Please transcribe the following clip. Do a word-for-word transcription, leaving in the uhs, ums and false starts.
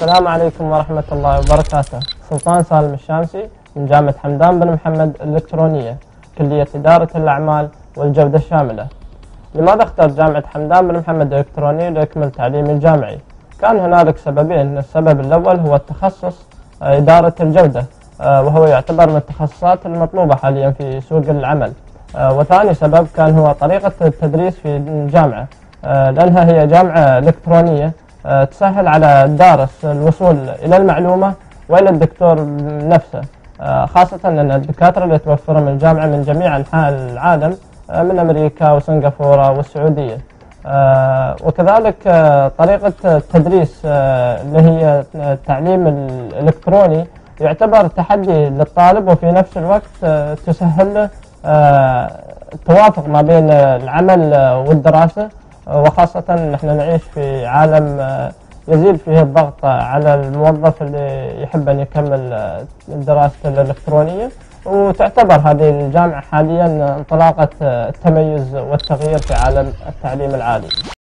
السلام عليكم ورحمة الله وبركاته. سلطان سالم الشامسي من جامعة حمدان بن محمد الإلكترونية، كلية إدارة الأعمال والجودة الشاملة. لماذا اخترت جامعة حمدان بن محمد الإلكترونية لأكمل تعليمي الجامعي؟ كان هنالك سببين. السبب الأول هو التخصص إدارة الجودة، وهو يعتبر من التخصصات المطلوبة حاليا في سوق العمل. وثاني سبب كان هو طريقة التدريس في الجامعة، لأنها هي جامعة إلكترونية تسهل على الدارس الوصول إلى المعلومة وإلى الدكتور نفسه، خاصة أن الدكاترة اللي توفرهم الجامعة من جميع أنحاء العالم، من أمريكا وسنغافورة والسعودية. وكذلك طريقة التدريس اللي هي التعليم الإلكتروني يعتبر تحدي للطالب، وفي نفس الوقت تسهل له التوافق ما بين العمل والدراسة، وخاصة نحن نعيش في عالم يزيد فيه الضغط على الموظف اللي يحب أن يكمل دراسته الإلكترونية. وتعتبر هذه الجامعة حاليا انطلاقة التميز والتغيير في عالم التعليم العالي.